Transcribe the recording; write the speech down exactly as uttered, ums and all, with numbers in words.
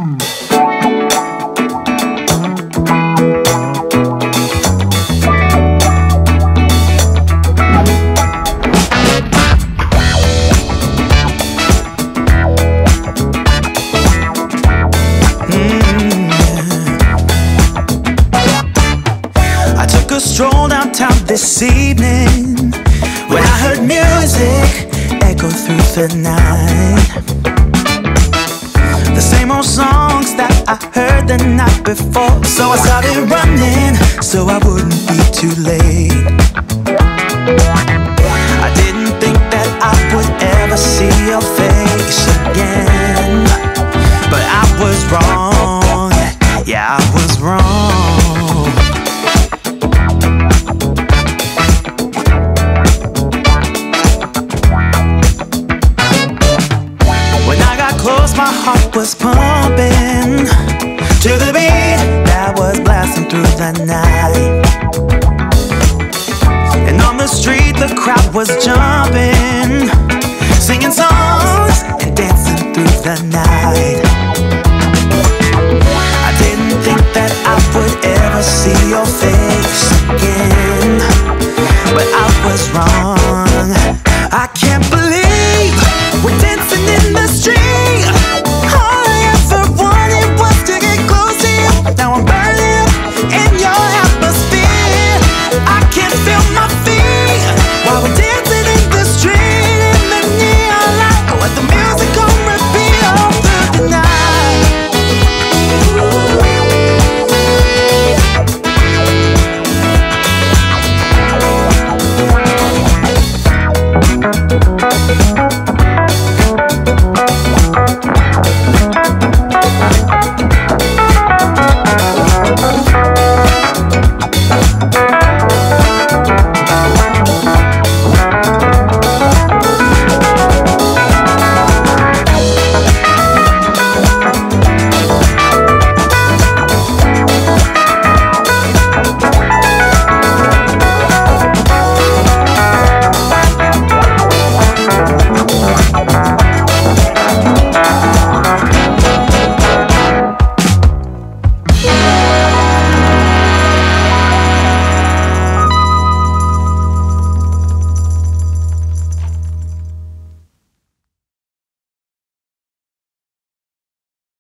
Stroll downtown this evening when I heard music echo through the night. The same old songs that I heard the night before. So I started running so I wouldn't be too late. I didn't think that I would ever see your face again, but I was wrong. Yeah, I was wrong. My heart was pumping to the beat that was blasting through the night. And on the street the crowd was jumping, singing songs and dancing through the night.